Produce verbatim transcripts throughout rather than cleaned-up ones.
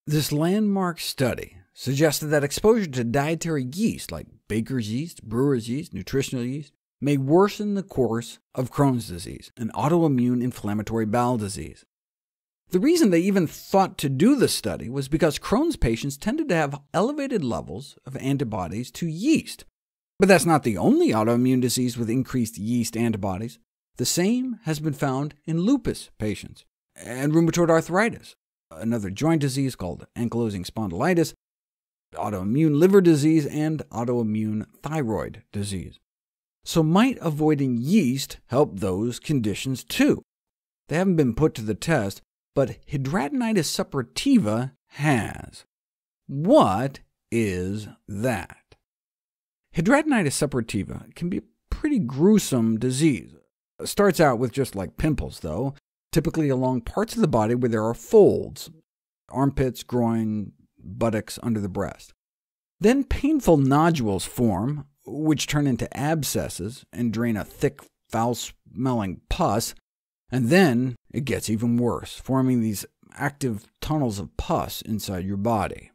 This landmark study suggested that exposure to dietary yeast, like baker's yeast, brewer's yeast, nutritional yeast, may worsen the course of Crohn's disease, an autoimmune inflammatory bowel disease. The reason they even thought to do the study was because Crohn's patients tended to have elevated levels of antibodies to yeast. But that's not the only autoimmune disease with increased yeast antibodies. The same has been found in lupus patients, and rheumatoid arthritis, another joint disease called ankylosing spondylitis, autoimmune liver disease, and autoimmune thyroid disease. So might avoiding yeast help those conditions too? They haven't been put to the test, but Hidradenitis suppurativa has. What is that? Hidradenitis suppurativa can be a pretty gruesome disease. It starts out with just like pimples, though, typically along parts of the body where there are folds, armpits, groin, buttocks, under the breast. Then painful nodules form, which turn into abscesses and drain a thick, foul-smelling pus, and then it gets even worse, forming these active tunnels of pus inside your body.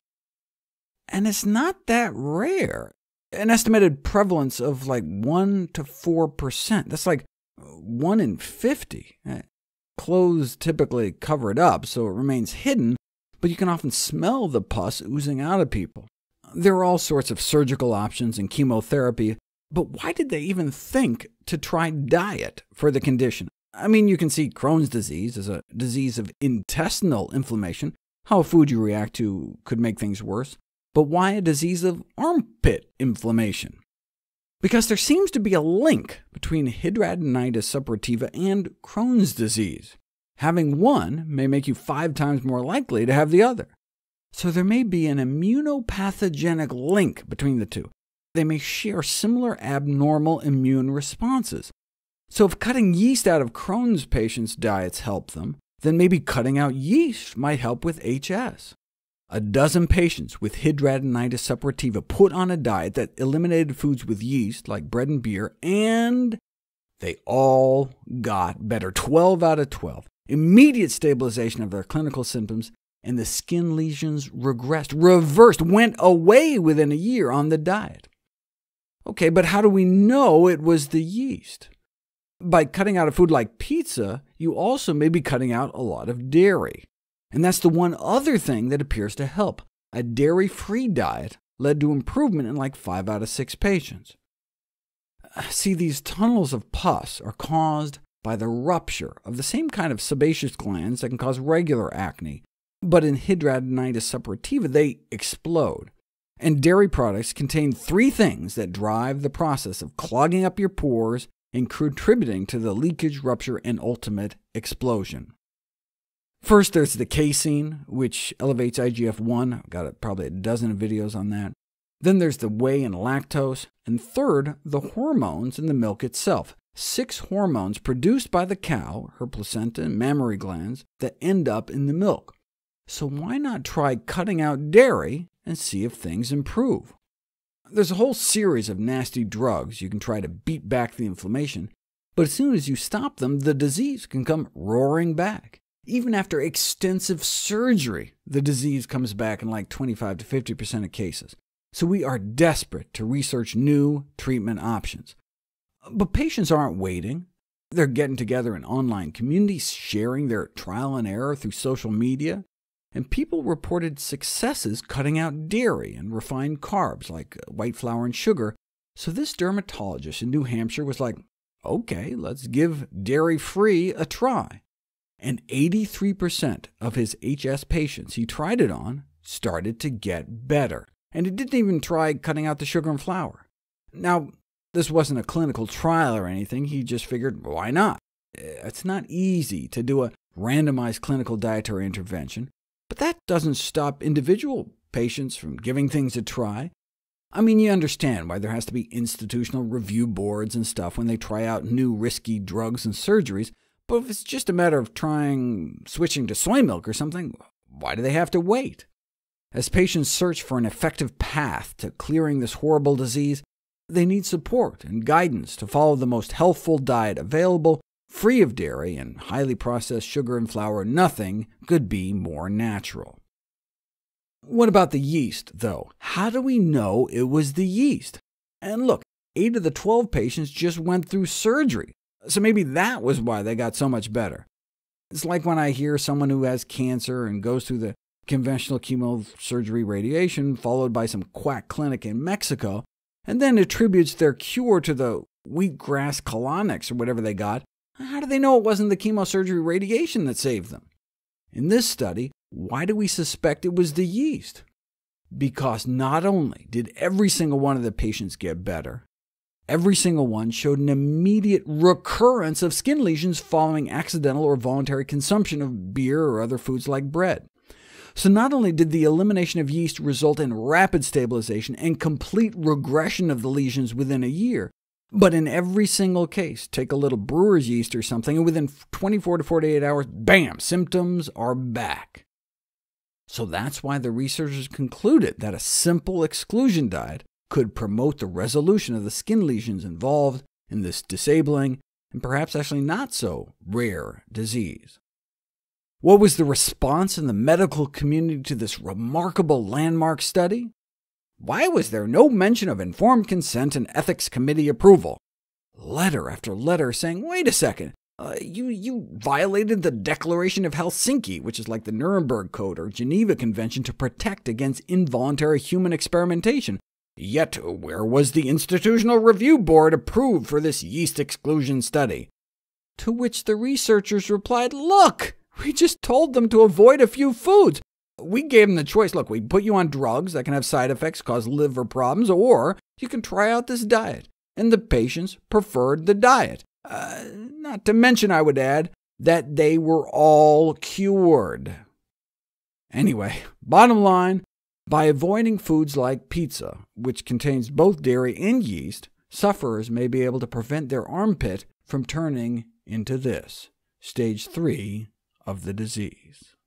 And it's not that rare. An estimated prevalence of like one to four percent. That's like one in fifty. Clothes typically cover it up, so it remains hidden, but you can often smell the pus oozing out of people. There are all sorts of surgical options and chemotherapy, but why did they even think to try diet for the condition? I mean, you can see Crohn's disease as a disease of intestinal inflammation. How food you react to could make things worse. But why a disease of armpit inflammation? Because there seems to be a link between Hidradenitis suppurativa and Crohn's disease. Having one may make you five times more likely to have the other. So there may be an immunopathogenic link between the two. They may share similar abnormal immune responses. So if cutting yeast out of Crohn's patients' diets help them, then maybe cutting out yeast might help with H S. A dozen patients with Hidradenitis suppurativa put on a diet that eliminated foods with yeast, like bread and beer, and they all got better, twelve out of twelve. Immediate stabilization of their clinical symptoms, and the skin lesions regressed, reversed, went away within a year on the diet. OK, but how do we know it was the yeast? By cutting out a food like pizza, you also may be cutting out a lot of dairy. And that's the one other thing that appears to help. A dairy-free diet led to improvement in like five out of six patients. See, these tunnels of pus are caused by the rupture of the same kind of sebaceous glands that can cause regular acne, but in Hidradenitis suppurativa they explode. And dairy products contain three things that drive the process of clogging up your pores and contributing to the leakage, rupture, and ultimate explosion. First, there's the casein, which elevates I G F one. I've got probably a dozen videos on that. Then there's the whey and lactose. And third, the hormones in the milk itself. Six hormones produced by the cow, her placenta and mammary glands, that end up in the milk. So why not try cutting out dairy and see if things improve? There's a whole series of nasty drugs you can try to beat back the inflammation, but as soon as you stop them, the disease can come roaring back. Even after extensive surgery, the disease comes back in like twenty-five to fifty percent of cases. So we are desperate to research new treatment options. But patients aren't waiting. They're getting together in online communities, sharing their trial and error through social media. And people reported successes cutting out dairy and refined carbs like white flour and sugar. So this dermatologist in New Hampshire was like, OK, let's give dairy-free a try. And eighty-three percent of his H S patients he tried it on started to get better. And he didn't even try cutting out the sugar and flour. Now, this wasn't a clinical trial or anything. He just figured, why not? It's not easy to do a randomized clinical dietary intervention, but that doesn't stop individual patients from giving things a try. I mean, you understand why there has to be institutional review boards and stuff when they try out new risky drugs and surgeries, but if it's just a matter of trying switching to soy milk or something, why do they have to wait? As patients search for an effective path to clearing this horrible disease, they need support and guidance to follow the most healthful diet available, free of dairy and highly processed sugar and flour. Nothing could be more natural. What about the yeast, though? How do we know it was the yeast? And look, eight of the twelve patients just went through surgery, so maybe that was why they got so much better. It's like when I hear someone who has cancer and goes through the conventional chemosurgery radiation, followed by some quack clinic in Mexico, and then attributes their cure to the wheatgrass colonics or whatever they got. How do they know it wasn't the chemosurgery radiation that saved them? In this study, why do we suspect it was the yeast? Because not only did every single one of the patients get better, every single one showed an immediate recurrence of skin lesions following accidental or voluntary consumption of beer or other foods like bread. So not only did the elimination of yeast result in rapid stabilization and complete regression of the lesions within a year, but in every single case, take a little brewer's yeast or something, and within twenty-four to forty-eight hours, bam, symptoms are back. So that's why the researchers concluded that a simple exclusion diet could promote the resolution of the skin lesions involved in this disabling, and perhaps actually not so rare disease. What was the response in the medical community to this remarkable landmark study? Why was there no mention of informed consent and ethics committee approval? Letter after letter saying, wait a second, uh, you, you violated the Declaration of Helsinki, which is like the Nuremberg Code or Geneva Convention to protect against involuntary human experimentation. Yet where was the Institutional Review Board approved for this yeast exclusion study? To which the researchers replied, look, we just told them to avoid a few foods. We gave them the choice. Look, we put you on drugs that can have side effects, cause liver problems, or you can try out this diet. And the patients preferred the diet. Uh, not to mention, I would add, that they were all cured. Anyway, bottom line, by avoiding foods like pizza, which contains both dairy and yeast, sufferers may be able to prevent their armpit from turning into this, stage three of the disease.